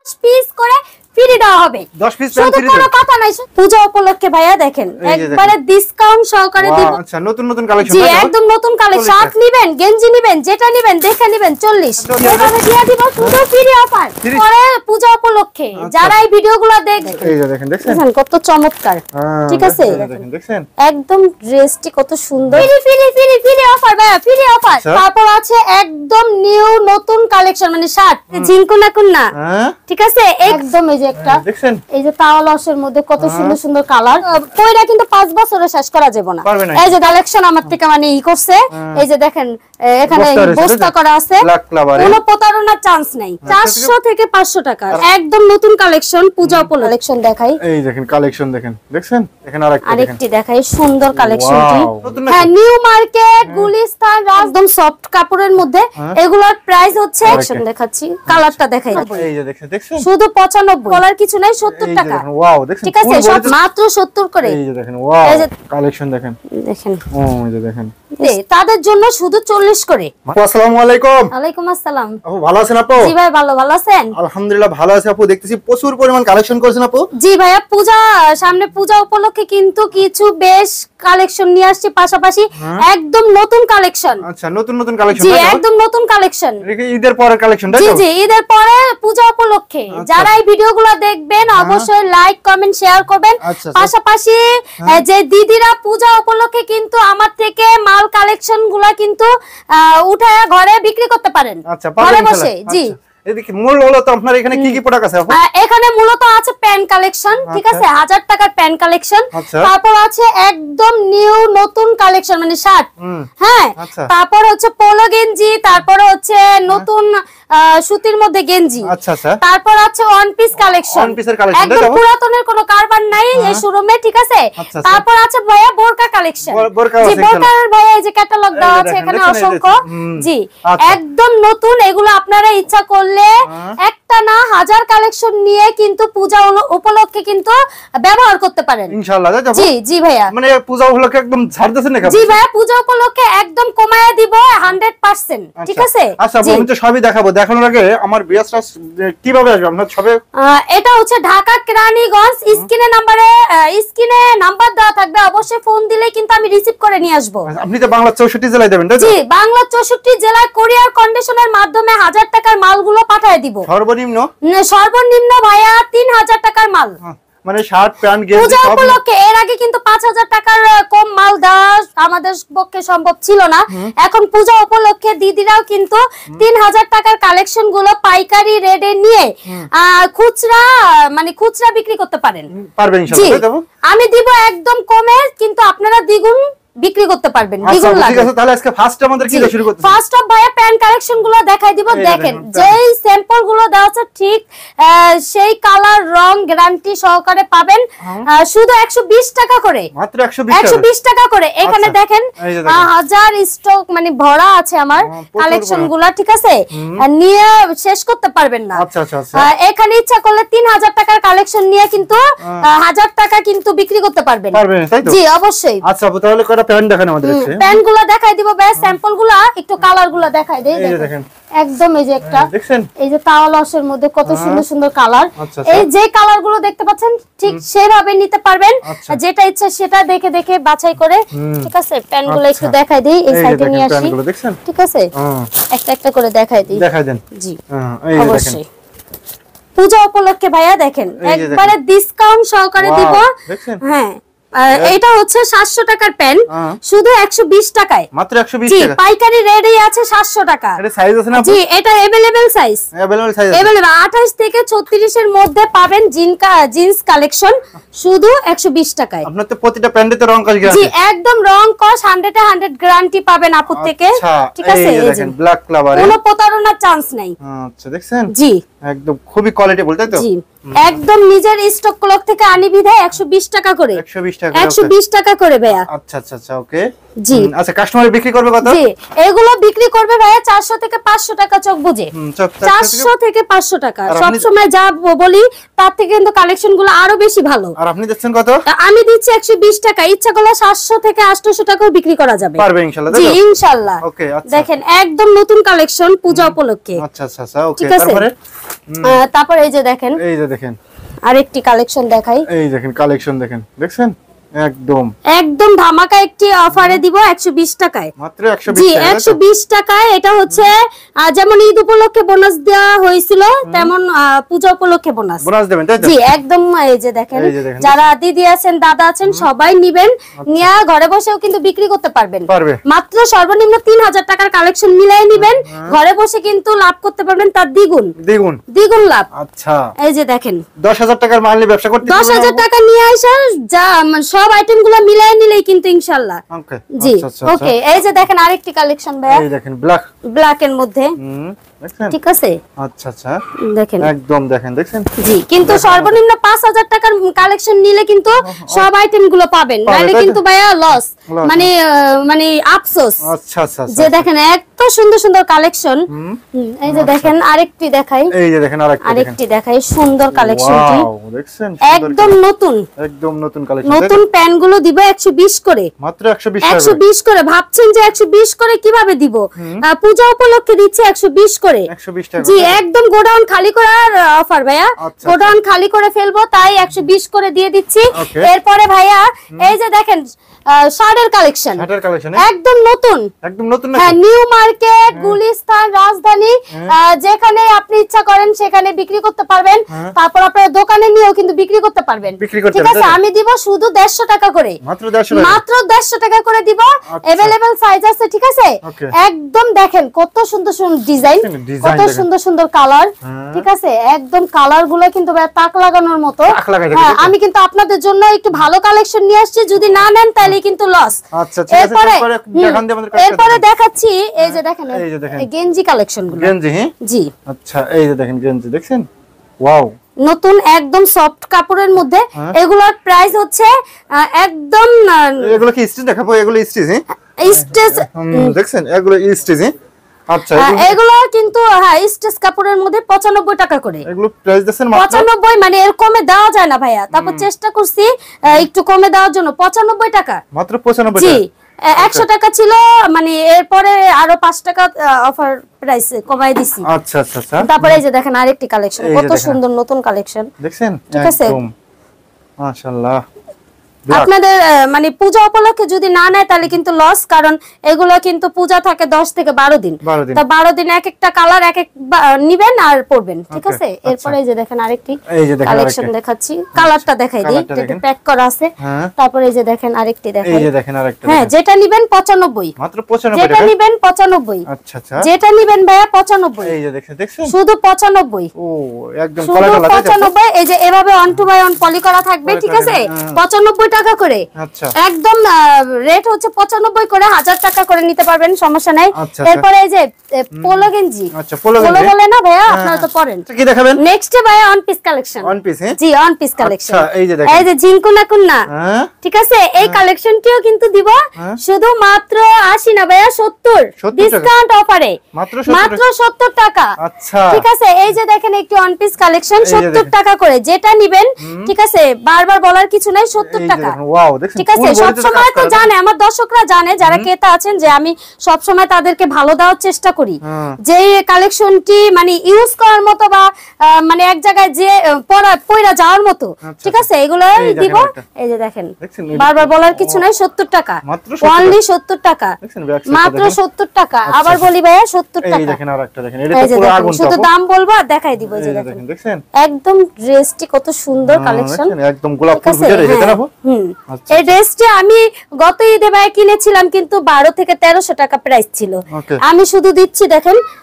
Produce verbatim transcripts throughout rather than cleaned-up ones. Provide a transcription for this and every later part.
Piece করে free দেওয়া হবে। দশ পিস শুধু কোনো কথা নাই, পূজা উপলক্ষে ভাইয়া দেখেন একবারে ডিসকাউন্ট সহকারে দিব। আচ্ছা নতুন নতুন কালেকশন, জি একদম নতুন কালেকশন। শার্ট নেবেন, গেঞ্জি নেবেন, যেটা নেবেন দেখে নেবেন চল্লিশ এভাবে দিয়ে দিব শুধু ফ্রি অফার পরে পূজা উপলক্ষে। যারা এই ভিডিওগুলো দেখবেন এই যে দেখেন, দেখছেন কত চমৎকার, ঠিক আছে দেখেন দেখছেন একদম ড্রেসটি কত সুন্দর। Free free free free offer ভাইয়া, ফ্রি অফার। তারপর আছে একদম নিউ নতুন কালেকশন, মানে শার্ট জিনকুনা কুন্না, ঠিক আছে একদম এই যে একটা দেখছেন এই যে তাওয়ালসের মধ্যে কত সুন্দর সুন্দর কালার, কইরা কিন্তু পাঁচ বছরে শেষ করা যাবে না। এই যে কালেকশন আমার থেকে মানে ই করছে, এই যে দেখেন এখানে বস্তা করা আছে, কোনো প্রতারণার চান্স নাই। চারশো থেকে পাঁচশো টাকা একদম নতুন কালেকশন পূজা উপলক্ষে। কালেকশন দেখাই, এই দেখেন কালেকশন দেখেন, দেখছেন এখানে আরেকটা দেখেন, আরেকটি দেখাই সুন্দর কালেকশনটি। হ্যাঁ নিউ মার্কেট গুলিস্তান একদম সফট কাপড়ের মধ্যে, এগুলোর প্রাইস হচ্ছে কালেকশন দেখাচ্ছি, কালারটা দেখাই এই যে দেখেন, দেখছেন শুধু পঁচানব্বই কলার কিছু নাই, সত্তর টাকা। ওয়াও দেখেন, ঠিক আছে সব মাত্র সত্তর করে। এই যে দেখেন ওয়াও কালেকশন দেখেন, দেখেন ও এই যে দেখেন তাদের জন্য শুধু চল্লিশ করে। আসসালামু আলাইকুম। ওয়ালাইকুম আসসালাম। আপু ভালো আছেন আপু? জি ভাই ভালো, ভালো আছেন? আলহামদুলিল্লাহ ভালো আছি আপু। দেখতেছি প্রচুর পরিমাণ কালেকশন করেছেন আপু। জি ভাইয়া পূজা সামনে, পূজা উপলক্ষে কিন্তু কিছু বেশ কালেকশন নিয়ে আসছি, পাশাপাশি একদম নতুন কালেকশন। আচ্ছা নতুন নতুন কালেকশন, জি একদম নতুন কালেকশন, ঈদের পরের কালেকশন। জি জি ঈদের পরে পূজা উপলক্ষে। যারা এই ভিডিওগুলো দেখবেন অবশ্যই লাইক কমেন্ট শেয়ার করবেন। পাশাপাশি যে দিদিরা পূজা উপলক্ষে কিন্তু আমার থেকে মাল কালেকশন গুলা কিন্তু উঠায় ঘরে বিক্রি করতে পারেন ঘরে বসে। জি এদিকে মূল হলো তো আপনার এখানে কি কি প্রোডাক্ট আছে আপু? এখানে মূলত আছে প্যান্ট কালেকশন, ঠিক আছে হাজার টাকার প্যান্ট কালেকশন। তারপর আছে একদম নিউ নতুন কালেকশন মানে শার্ট, হ্যাঁ তারপর হচ্ছে পোলো গেঞ্জি, তারপর হচ্ছে নতুন সুতির মধ্যে গেঞ্জি, আচ্ছা আচ্ছা তারপর আছে ওয়ান পিস কালেকশন, ওয়ান পিসের কালেকশন একদম পুরাতনের কোনো কারবার নাই এই শোরুমে, ঠিক আছে। তারপর আছে ভাইয়া বোরকা কালেকশন, জি বোরকার ভাইয়া এই যে ক্যাটালগ দেওয়া আছে এখানে অসংখ্য, জি একদম নতুন। এগুলো আপনারা ইচ্ছা করলে একটা না হাজার কালেকশন নিয়ে কিন্তু পূজা উপলক্ষে কিন্তু ব্যবহার করতে পারেন ইনশাআল্লাহ। জি জি ভাইয়া মানে পূজা উপলক্ষে একদম ছাড় দিবেন নাকি? জি ভাইয়া পূজা উপলক্ষে একদম কমায়া দিব একশো পার্সেন্ট, ঠিক আছে। আচ্ছা আমি তো সবই দেখাবো, দেখানোর আগে আমার বিয়াসরা কিভাবে আসবে আপনার সবে? এটা হচ্ছে ঢাকা কেরানীগঞ্জ, স্ক্রিনে নম্বরে স্ক্রিনে নাম্বার দেওয়া থাকবে, অবশ্যই ফোন দিলে কিন্তু আমি রিসিভ করে নিয়ে আসব। আপনি তো বাংলা চৌষট্টি জেলায় দেবেন তাই তো? জি বাংলা চৌষট্টি জেলায় কুরিয়ার কন্ডিশনের মাধ্যমে হাজার টাকার মালগুলো পাঠিয়ে দিব। সর্বনিম্ন সর্বনিম্ন ভাইয়া তিন হাজার টাকার মাল, মানে শার্ট প্যান্ট গেঞ্জি পূজা উপলক্ষে। এর আগে কিন্তু পাঁচ হাজার টাকার কম মাল দেওয়া আমাদের পক্ষে সম্ভব ছিল না, এখন পূজা উপলক্ষে দিদিরাও কিন্তু তিন হাজার টাকার কালেকশন গুলো পাইকারি রেটে নিয়ে খুচরা মানে খুচরা বিক্রি করতে পারেন। পারবেন ইনশাআল্লাহ। আমি দিব একদম কমে, কিন্তু আপনারা দ্বিগুণ বিক্রি করতে পারবেন, দ্বিগুণ লাগে। ঠিক আছে তাহলে আজকে ফার্স্ট আমাদের কি দিয়ে শুরু করতে? ফার্স্ট অফ ভাইয়া প্যান্ট কালেকশন গুলো দেখাই দিব। দেখেন যেই স্যাম্পল গুলো দেওয়া আছে ঠিক সেই কালার রং গ্যারান্টি সহকারে পাবেন, শুধু একশো বিশ টাকা করে, মাত্র একশো বিশ টাকা করে। এখানে দেখেন হাজার স্টক মানে ভরা আছে আমার কালেকশন গুলা, ঠিক আছে নিয়ে শেষ করতে পারবেন না। আচ্ছা আচ্ছা আচ্ছা এখানে ইচ্ছা করলে তিন হাজার টাকার কালেকশন নিয়ে কিন্তু হাজার টাকা কিন্তু বিক্রি করতে পারবেন। জি অবশ্যই। আচ্ছা তাহলে কয়টা প্যান্ট দেখান আমাদের? প্যান্ট গুলো দেখাই দিব ভাই, স্যাম্পল গুলো একটু কালার গুলো দেখাই দেই। দেখেন একদম এই যে একটা দেখছেন এই যে তাওয়ালসের মধ্যে কত সুন্দর সুন্দর কালার, এই যে কালার গুলো দেখতে পাচ্ছেন ঠিক সেভাবে নিতে পারবেন, যেটা ইচ্ছা সেটা দেখে দেখে বাছাই করে, ঠিক আছে। প্যান্ট গুলো একটু দেখাই দেই, এই সাইডে নিয়ে আসি, ঠিক আছে একটা একটা করে দেখাই দেই। দেখাই দেন। জি অবশ্যই পূজা উপলক্ষে ভাইয়া দেখেন একবারে ডিসকাউন্ট সহকারে দিব। হ্যাঁ এটা হচ্ছে সাতশো টাকার প্যান্ট, শুধু একশো বিশ টাকায়, মাত্র একশো বিশ টাকা। পাইকারি রেটে আছে সাতশো টাকা। এটা সাইজ আছে না? জি এটা available size, available size available আঠাশ থেকে ছত্রিশ এর মধ্যে পাবেন জিনকা জিন্স কালেকশন, শুধু একশো বিশ টাকায়। আপনার তো প্রতিটা প্যান্টে তো রং কস গ্যারান্টি। জি একদম রং কস একশো এ একশো গ্যারান্টি পাবেন আপুর থেকে, ঠিক আছে। এই দেখেন ব্ল্যাক কালারে কোনো প্রতারণার চান্স নাই। আচ্ছা দেখছেন জি একদম খুবই কোয়ালিটি বলতে তো। জি একদম নিজের স্টক ক্লক থেকে আনি বিধায় একশো বিশ টাকা করে, একশো বিশ টাকা একশো বিশ টাকা করে ভাইয়া। আচ্ছা আচ্ছা আচ্ছা ওকে জি আচ্ছা কাস্টমার বিক্রি করবে কত? জি এগুলো বিক্রি করবে ভাইয়া চারশো থেকে পাঁচশো টাকা চোখ বুঝে, চারশো থেকে পাঁচশো টাকা। সব সময় যা বলি তার থেকে কিন্তু কালেকশন গুলো আরো বেশি ভালো। আর আপনি দিচ্ছেন কত? আমি দিচ্ছি একশো বিশ টাকা, ইচ্ছা করলে সাতশো থেকে আটশো টাকাও বিক্রি করা যাবে। পারবে ইনশাআল্লাহ? জি ইনশাআল্লাহ। ওকে আচ্ছা দেখেন একদম নতুন কালেকশন পূজা উপলক্ষে। আচ্ছা আচ্ছা আচ্ছা ওকে তারপরে তারপর এই যে দেখেন, এই যে দেখেন আরেকটি কালেকশন দেখাই। এই দেখেন কালেকশন দেখেন, দেখছেন একদম একদম ধামাকা একটি অফারে দিব একশো বিশ টাকায় মাত্র একশো বিশ জি একশো বিশ টাকায়। এটা হচ্ছে যেমন ঈদ উপলক্ষে বোনাস দেওয়া হয়েছিল তেমন পূজা উপলক্ষে বোনাস বোনাস দেবেন তাই তো? জি একদম। এই যে দেখেন যারা দিদি আছেন দাদা আছেন সবাই নিবেন, নিয়ে ঘরে বসেও কিন্তু বিক্রি করতে পারবেন। মাত্র সর্বনিম্ন তিন হাজার টাকার কালেকশন মিলাই নিবেন, ঘরে বসে কিন্তু লাভ করতে পারবেন তার দ্বিগুণ দ্বিগুণ দ্বিগুণ লাভ। আচ্ছা এই যে দেখেন দশ হাজার টাকার মাল নিয়ে ব্যবসা করতে দশ হাজার টাকা নিয়ে আসা যা সব আইটেম গুলো মিলাই নিলেই কিন্তু ইনশাআল্লাহ। জি ওকে এই যে দেখেন আরেকটি কালেকশন ভাইয়া, এই দেখেন ব্ল্যাক ব্ল্যাক এর মধ্যে দেখছেন ঠিক আছে। আচ্ছা আচ্ছা দেখেন একদম দেখেন দেখছেন জি কিন্তু সর্বনিম্ন পাঁচ হাজার টাকার কালেকশন নিলে কিন্তু সব আইটেম গুলো পাবেন, নাইলে কিন্তু ভাইয়া লস মানে মানে আফসোস। আচ্ছা আচ্ছা যে দেখেন এত সুন্দর সুন্দর কালেকশন। এই যে দেখেন আরেকটি দেখাই, এই যে দেখেন আরেকটি আরেকটি দেখাই সুন্দর কালেকশনটি দেখছেন একদম নতুন একদম নতুন কালেকশন। নতুন প্যান গুলো দিব একশো বিশ করে মাত্র একশো বিশ একশো বিশ করে। ভাবছেন যে একশো বিশ করে কিভাবে দিব, পূজা উপলক্ষে দিচ্ছি একশো বিশ করে একশো বিশ টাকা জি একদম গোডাউন খালি করার অফার ভাইয়া, গোডাউন খালি করে ফেলবো তাই একশো বিশ করে দিয়ে দিচ্ছি। এরপরে ভাইয়া এই যে দেখেন শার্টের কালেকশন, শার্টের কালেকশন একদম নতুন একদম নতুন হ্যাঁ নিউ মার্কেট গুলিস্তান রাজধানী যেখানে আপনি ইচ্ছা করেন সেখানে বিক্রি করতে পারবেন, তারপর আপনার দোকানে নিয়েও কিন্তু বিক্রি করতে পারবেন। ঠিক আছে আমি দিব শুধু দেড়শো টাকা করে, মাত্র দেড়শো মাত্র দেড়শো টাকা করে দিব। अवेलेबल সাইজ আছে ঠিক আছে। একদম দেখেন কত সুন্দর সুন্দর ডিজাইন, কত সুন্দর সুন্দর কালার ঠিক আছে। একদম কালার গুলো কিন্তু তাক লাগানোর মতো। আমি কিন্তু আপনাদের জন্য একটু ভালো কালেকশন নিয়ে আসছি, যদি না নেন তাহলে কিন্তু লস। আচ্ছা ঠিক আছে তারপরে দেখান দে আমাদের কাছে। এরপরে দেখাচ্ছি এই যে দেখেন এই গেঞ্জি কালেকশন গুলো। গেঞ্জি হ্যাঁ জি আচ্ছা এই যে দেখেন গেঞ্জি দেখছেন ওয়াও নতুন একদম সফট কাপড়ের মধ্যে। এগুলোর প্রাইস হচ্ছে একদম এগুলো কি স্টিচ দেখাবো? এগুলো স্টিচ হ্যাঁ স্টিচ দেখছেন এগুলো স্টিচ হ্যাঁ আচ্ছা এগুলো কিন্তু হ্যাঁ স্টিচ কাপড়ের মধ্যে পঁচানব্বই টাকা করে। এগুলো প্রাইস দিচ্ছেন মাত্র পঁচানব্বই, মানে এর কমে দেওয়া যায় না ভাইয়া, তারপর চেষ্টা করছি একটু কমে দেওয়ার জন্য। পঁচানব্বই টাকা মাত্র পঁচানব্বই জি একশো টাকা ছিল, মানে এরপরে আরো পাঁচ টাকা অফার প্রাইসে কমাই দিছি। আচ্ছা আচ্ছা আচ্ছা তারপরে এই যে দেখেন আরেকটি কালেকশন, কত সুন্দর নতুন কালেকশন দেখছেন ঠিক আছে মাশাআল্লাহ। আপনাদের মানে পূজা উপলক্ষে যদি না নেয় তাহলে কিন্তু লস, কারণ এগুলো কিন্তু পূজা থাকে দশ থেকে বারো দিন, তো বারো দিন এক একটা কালার এক এক নিবেন আর পরবেন ঠিক আছে। এরপরে এই যে দেখেন আরেকটি কালেকশন দেখাচ্ছি, কালারটা দেখাই দিই একটু প্যাক করা আছে। তারপরে এই যে দেখেন আরেকটি দেখাই, এই যে দেখেন আরেকটা হ্যাঁ যেটা নিবেন পঁচানব্বই মাত্র পঁচানব্বই যেটা নিবেন পঁচানব্বই আচ্ছা আচ্ছা যেটা নিবেন ভাইয়া পঁচানব্বই এই যে দেখেন দেখছেন শুধু পঁচানব্বই ও একদম কলা কলা পঁচানব্বই। এই যে এভাবে one two by one poly করা থাকবে ঠিক আছে, পঁচানব্বই টাকা করে। একদম রেট হচ্ছে পঁচানব্বই করে, হাজার টাকা করে নিতে পারবেন সমস্যা নাই। এরপরে এই যে পোলো গেঞ্জি, আচ্ছা পোলো গেঞ্জি বলে না ভাইয়া আপনারা তো পরেন। কি দেখাবেন নেক্সট ভাইয়া one piece collection. One piece হ্যাঁ জি অন পিস কালেকশন। আচ্ছা এই যে দেখেন এই যে ঝিনকুনা কুন্না ঠিক আছে, এই কালেকশনটিও কিন্তু দিব শুধু মাত্র আশি না ভাইয়া সত্তর ডিসকাউন্ট অফারে মাত্র সত্তর টাকা। আচ্ছা ঠিক আছে এই যে দেখেন একটি অন পিস কালেকশন সত্তর টাকা করে, যেটা নেবেন ঠিক আছে বারবার বলার কিছু নাই সত্তর টাকা। ওয়াও দেখেন ঠিক আছে সব সময় তো জানে আমার দর্শকরা জানে যারা ক্রেতা আছেন যে আমি সব সময় তাদেরকে ভালো দেওয়ার চেষ্টা করি, যে কালেকশনটি মানে ইউজ করার মতো বা মানে এক জায়গায় যে পরা পয়রা যাওয়ার মতো ঠিক আছে এগুলো দিব। এই যে দেখেন বারবার বলার কিছু নাই সত্তর টাকা অনলি সত্তর টাকা মাত্র সত্তর টাকা। আবার বলি ভাইয়া সত্তর টাকা। এই দেখেন আরেকটা দেখেন এটা তো পুরো আগুন, শুধু দাম বলবো আর দেখাই দিব। এই যে দেখেন দেখছেন একদম ড্রেসটি কত সুন্দর কালেকশন, একদম গোলাপ ফুল ভিতরে এটা না হুম এই ড্রেসটি আমি গত ঈদে ভাই কিনেছিলাম কিন্তু বারো থেকে তেরোশো টাকা প্রাইস ছিল, আমি শুধু দিচ্ছি দেখেন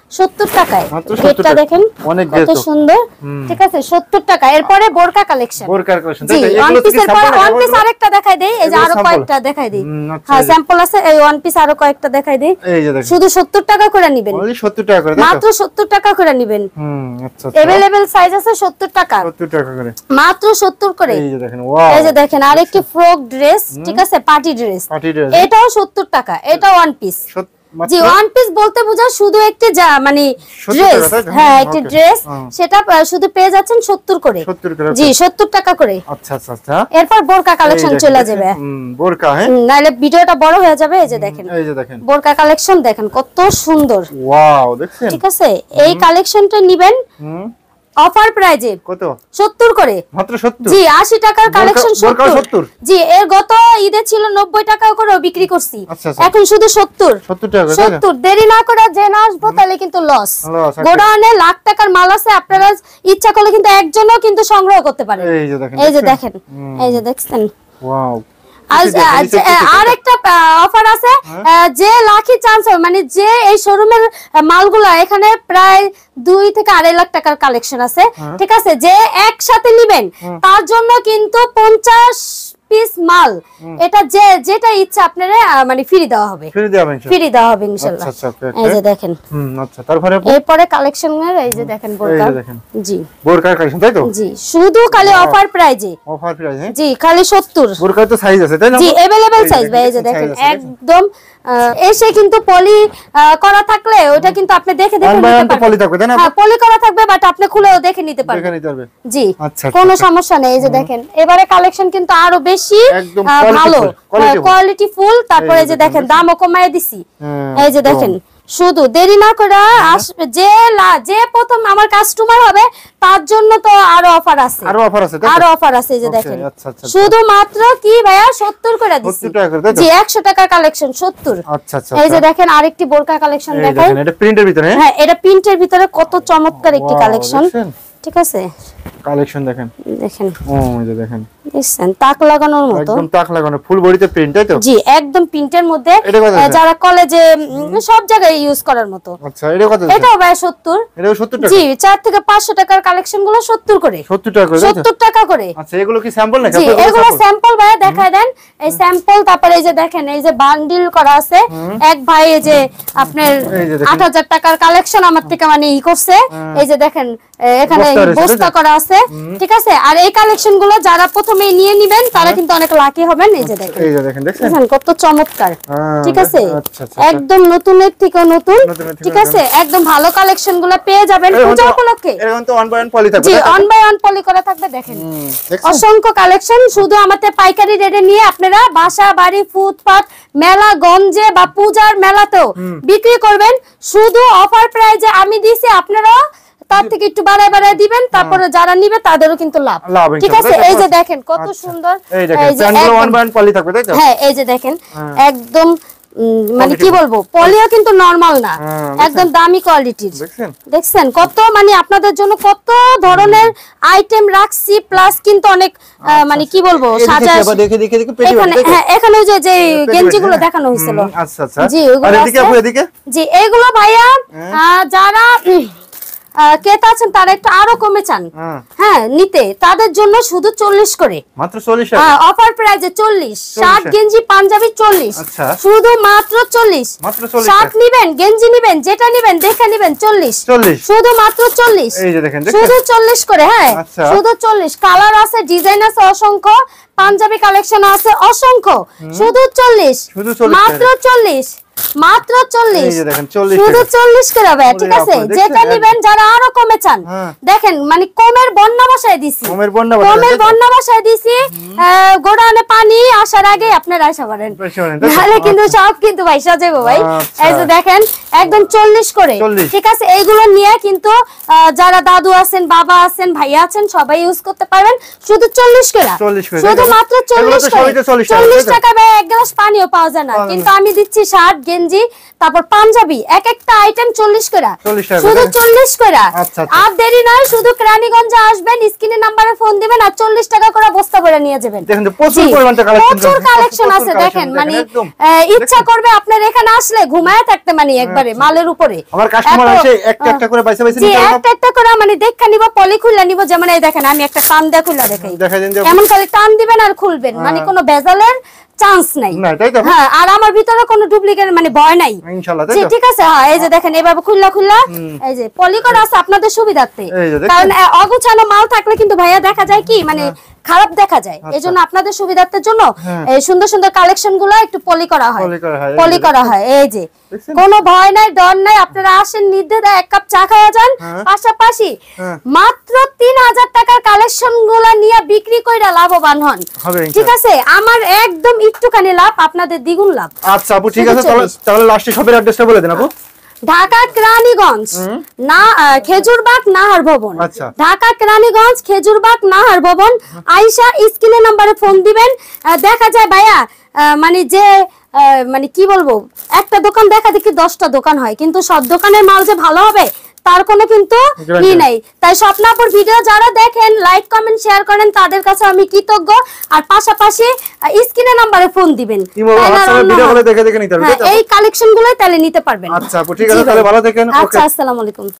সত্তর টাকায়। এটা দেখেন কত সুন্দর, ঠিক আছে সত্তর টাকা। এরপরে বোরকা কালেকশন, বোরকার কালেকশন জি ওয়ান পিসের পর ওয়ান পিস আরেকটা দেখাই দেই, এই যে আরো কয়েকটা দেখাই দেই। হ্যাঁ স্যাম্পল আছে, এই ওয়ান পিস আরো কয়েকটা দেখাই দেই। এই যে দেখেন শুধু সত্তর টাকা করে নেবেন, only সত্তর টাকা করে, মাত্র সত্তর টাকা করে নেবেন। হুম আচ্ছা আচ্ছা, अवेलेबल সাইজ আছে সত্তর টাকা, সত্তর টাকা করে মাত্র সত্তর করে। এই যে দেখেন ওয়াও, এই যে দেখেন আরেকটি ফ্রক ড্রেস, ঠিক আছে পার্টি ড্রেস, পার্টি ড্রেস, এটাও সত্তর টাকা, এটা ওয়ান পিস। জি ওয়ান পিস বলতে বোঝা শুধু একটি যা মানে ড্রেস, হ্যাঁ একটি ড্রেস, সেটা শুধু পেয়ে যাচ্ছেন সত্তর করে, জি সত্তর টাকা করে। আচ্ছা আচ্ছা আচ্ছা, এরপর বোরকা কালেকশন চলে যাবে, বোরকা হ্যাঁ নালে ভিডিওটা বড় হয়ে যাবে। এই যে দেখেন, এই যে দেখেন বোরকা কালেকশন দেখেন কত সুন্দর, ওয়াও দেখছেন, ঠিক আছে এই কালেকশনটা নেবেন অফার প্রাইজে কত সত্তর করে, মাত্র সত্তর, জি আশি টাকার কালেকশন সত্তর, জি এর গত ঈদে ছিল নব্বই টাকা করে বিক্রি করছি, এখন শুধু সত্তর সত্তর টাকা সত্তর। দেরি না করে যে না আসবো তাহলে কিন্তু লস, গোডাউনে লাখ টাকার মাল আছে, আপনারা ইচ্ছা করলে কিন্তু একজনও কিন্তু সংগ্রহ করতে পারেন। এই যে দেখেন, এই যে দেখেন, এই যে দেখছেন ওয়াও। আর একটা অফার আছে, যে লাকি চান্স মানে যে এই শোরুমের মালগুলো এখানে প্রায় দুই থেকে আড়াই লাখ টাকার কালেকশন আছে, ঠিক আছে যে একসাথে নিবেন তার জন্য কিন্তু পঞ্চাশ পিস মাল, এটা যে যেটা ইচ্ছা আপনারা মানে ফ্রি দেওয়া হবে, ফ্রি দেওয়া হবে ফ্রি দেওয়া হবে ইনশাআল্লাহ। এই যে দেখেন, হুম আচ্ছা তারপরে এরপরে কালেকশনের এই যে দেখেন বোরকা, জি বোরকার কালেকশন তাই তো, জি শুধু খালি অফার প্রাইজে, অফার প্রাইজে জি খালি সত্তর। বোরকার তো সাইজ আছে তাই না, জি अवेलेबल সাইজ ভাই। এই যে দেখেন একদম এসে কিন্তু পলি করা থাকলে ওটা কিন্তু আপনি দেখে দেখে নিতে পারবেন, পলি থাকবে তাই না, হ্যাঁ পলি করা থাকবে, বাট আপনি খুলেও দেখে নিতে পারবেন, দেখে নিতে পারবেন জি কোনো সমস্যা নেই। এই যে দেখেন এবারে কালেকশন কিন্তু আরো বেশি ভালো কোয়ালিটি ফুল, তারপরে যে দেখেন দামও কমায় দিছি। এই যে দেখেন শুধু দেরি না করে যে যে প্রথম আমার কাস্টমার হবে তার জন্য তো আরো অফার আছে, আরো অফার আছে, আরো অফার আছে। এই যে দেখেন শুধু মাত্র কি ভাইয়া সত্তর করে দিছি, জি একশো টাকার কালেকশন সত্তর। আচ্ছা আচ্ছা, এই যে দেখেন আরেকটি বোরকা কালেকশন দেখাই, এটা প্রিন্টের ভিতরে, হ্যাঁ এটা প্রিন্টের ভিতরে কত চমৎকার একটি কালেকশন, ঠিক আছে কালেকশন দেখেন, দেখেন ও এই যে দেখেন দেখছেন তাক লাগানোর মতো, একদম তাক লাগানো ফুল বডিতে প্রিন্ট তাই তো, জি একদম প্রিন্টের মধ্যে যারা কলেজে সব জায়গায় ইউজ করার মতো। আচ্ছা এটা কত, এটাও ভাই সত্তর, এটাও সত্তর টাকা, জি চার থেকে পাঁচশো টাকার কালেকশন গুলো সত্তর করে, সত্তর টাকা করে, সত্তর টাকা করে। আচ্ছা এগুলো কি স্যাম্পল নাকি, জি এগুলো স্যাম্পল ভাই দেখায় দেন, এই স্যাম্পল। তারপরে এই যে দেখেন এই যে বান্ডিল করা আছে, এক ভাই এই যে আপনার আট হাজার টাকার কালেকশন আমার থেকে মানে ই করছে, এই যে দেখেন এখানে বস্তা করা আছে, ঠিক আছে। আর এই কালেকশন গুলো যারা প্রথমেই নিয়ে নিবেন তারা কিন্তু অনেক লাকি হবেন। এই যে দেখেন, এই যে দেখেন দেখছেন কত চমৎকার, ঠিক আছে একদম নতুনের থেকে নতুন, ঠিক আছে একদম ভালো কালেকশন গুলো পেয়ে যাবেন পূজা উপলক্ষে। এরকম তো ওয়ান বাই ওয়ান পলি থাকবে, জি ওয়ান বাই ওয়ান পলি করা থাকবে। দেখেন অসংখ্য কালেকশন, শুধু আমাদের পাইকারি রেটে নিয়ে আপনারা বাসা বাড়ি ফুটপাত মেলা গঞ্জে বা পূজার মেলাতেও বিক্রি করবেন, শুধু অফার প্রাইজে আমি দিছি, আপনারা তার থেকে একটু বাড়ায় বাড়ায় দিবেন, তারপরে যারা নিবে তাদেরও কিন্তু লাভ, ঠিক আছে। এই যে দেখেন কত সুন্দর, এই যে ওয়ান বাই ওয়ান পলি থাকবে তাই তো, হ্যাঁ এই যে দেখেন একদম মানে কি বলবো পলিও কিন্তু নরমাল না, একদম দামি কোয়ালিটির, দেখছেন কত মানে আপনাদের জন্য কত ধরনের আইটেম রাখছি, প্লাস কিন্তু অনেক মানে কি বলবো সাজা এখানে, হ্যাঁ এখানে যে যে গেঞ্জিগুলো দেখানো হয়েছিল, আচ্ছা আচ্ছা জি এদিকে, জি এইগুলো ভাইয়া যারা ক্রেতা আছেন তারা একটু আরো কমে চান হ্যাঁ নিতে, তাদের জন্য শুধু চল্লিশ করে, মাত্র চল্লিশ টাকা অফার প্রাইজে চল্লিশ। শার্ট গেঞ্জি পাঞ্জাবি চল্লিশ, শুধু মাত্র চল্লিশ। শার্ট নিবেন গেঞ্জি নিবেন যেটা নিবেন দেখে নিবেন চল্লিশ, শুধু মাত্র চল্লিশ, শুধু চল্লিশ করে, হ্যাঁ শুধু চল্লিশ। কালার আছে, ডিজাইন আছে অসংখ্য, পাঞ্জাবি কালেকশন আছে অসংখ্য, শুধু চল্লিশ, মাত্র চল্লিশ, মাত্র চল্লিশ, শুধু চল্লিশ করে হবে, ঠিক আছে যেটা নিবেন যারা আরো কমে চান। দেখেন মানে কমের বন্যা বসায় দিছি, কমের বন্যা বসায় দিছি, গোডাউনে পানি আসার আগে আপনারা আসা পারেন, তাহলে কিন্তু সব কিন্তু ভাই সাজাবো ভাই। এই যে দেখেন একদম চল্লিশ করে, ঠিক আছে এইগুলো নিয়ে কিন্তু যারা দাদু আছেন বাবা আছেন ভাইয়া আছেন সবাই ইউজ করতে পারবেন, শুধু চল্লিশ করে, শুধু মাত্র চল্লিশ করে। চল্লিশ টাকা ভাই এক গ্লাস পানিও পাওয়া যায় না, কিন্তু আমি দিচ্ছি ষাট গেঞ্জি, তারপর পাঞ্জাবি, এক একটা আইটেম চল্লিশ করে, শুধু চল্লিশ করে। আর দেরি নয়, শুধু কেরানীগঞ্জে আসবেন, স্ক্রিনে নাম্বারে ফোন দিবেন আর চল্লিশ টাকা করে বস্তা ভরে নিয়ে যাবেন। প্রচুর কালেকশন আছে দেখেন, মানে ইচ্ছা করবে আপনার এখানে আসলে ঘুমায় থাকতে, মানে একবারে মালের উপরে। আমার কাস্টমার আসে একটা একটা করে বাইসা বাইসা নিতে, একটা একটা করে মানে দেখা নিব, পলি খুলে নিব। যেমন এই দেখেন আমি একটা টান দিয়ে খুলে দেখাই, এমন করে টান দিবেন আর খুলবেন, মানে কোনো ভেজালের চান্স নাই। হ্যাঁ, আর আমার ভিতরে কোনো ডুপ্লিকেট মানে ভয় নাই ইনশাআল্লাহ, ঠিক আছে। হ্যাঁ, এই যে দেখেন এভাবে খুললা খুললা, এই যে পলি করা আছে আপনাদের সুবিধার্থে, কারণ অগুছানো মাল থাকলে কিন্তু ভাইয়া দেখা যায় কি মানে খারাপ দেখা যায়। এইজন্য আপনাদের সুবিধার্থের জন্য এই সুন্দর সুন্দর কালেকশন গুলো একটু পলি করা হয়, পলি করা হয়। এই যে কোনো ভয় নাই, ডর নাই, আপনারা আসেন নির্দ্বিধায় এক কাপ চা খাওয়া যান। পাশাপাশি মাত্র তিন হাজার টাকার কালেকশন গুলো নিয়ে বিক্রি কইরা লাভবান হন, ঠিক আছে। আমার একদম একটুখানি লাভ, আপনাদের দ্বিগুণ লাভ। আচ্ছা আপু, ঠিক আছে, তাহলে লাস্টে শপের অ্যাড্রেসটা বলে দেন আপু। ঢাকা কেরানীগঞ্জ না খেজুরবাগ নাহার ভবন, ঢাকা কেরানীগঞ্জ খেজুরবাগ নাহার ভবন। আয়েশা স্ক্রিনে নাম্বারে ফোন দিবেন। দেখা যায় ভাইয়া মানে যে মানে কি বলবো, একটা দোকান দেখা দেখি দশটা দোকান হয়, কিন্তু সব দোকানের মাল যে ভালো হবে তার কোনো কিন্তু ই নাই। তাই স্বপ্নাপুর ভিডিও যারা দেখেন, লাইক কমেন্ট শেয়ার করেন, তাদের কাছে আমি কৃতজ্ঞ। আর পাশাপাশি স্ক্রিনে নাম্বারে ফোন দিবেন, এই কালেকশন গুলো তাহলে নিতে পারবেন। আচ্ছা আপু, ঠিক আছে, তাহলে ভালো থাকেন। আচ্ছা, আসসালামু আলাইকুম।